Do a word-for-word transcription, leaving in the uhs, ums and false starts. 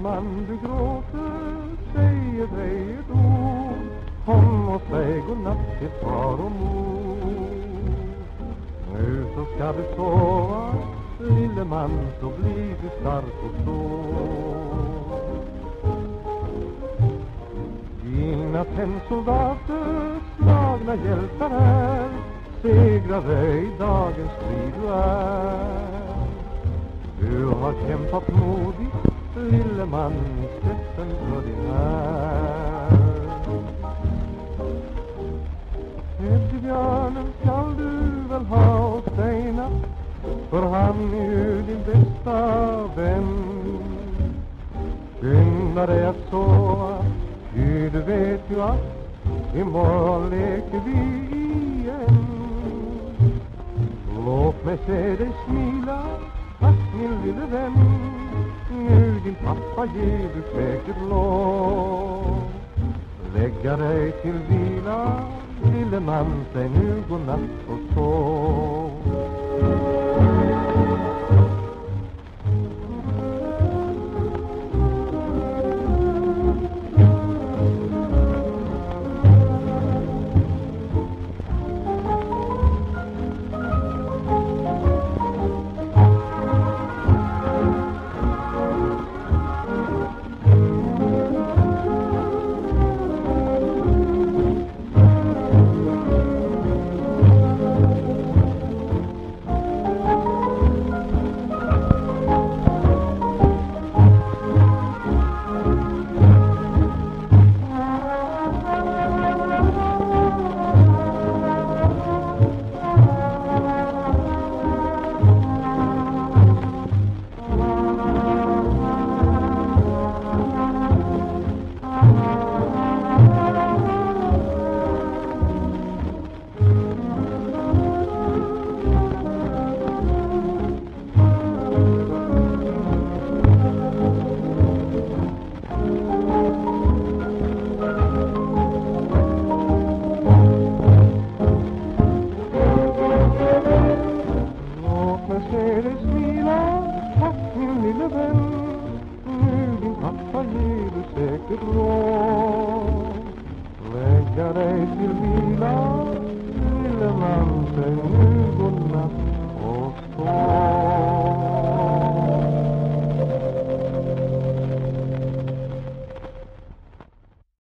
man du gråter, säger dig ett ord. Kom och säg godnatt till far och mor. Nu så ska du sova, lille man, så blir du stark och sov. Dina tennsoldater, slagna hjältar är, segrare i dagens strid du är. Du har kämpat modigt, lille man, i steppen för din här. Hedbjörnen skall du väl ha och säga, för han är ju din bästa vän. Skynda dig att sova, ty du vet ju att imorgon leker vi igen. Låt mig se dig smila, tack min lille vän. Nu din pappa ger du säkert lov. Lägga dig till vila, lille man, säg nu godnatt och sov. Säkert lov. Lägga dig till vila, lille man, säg nu godnatt.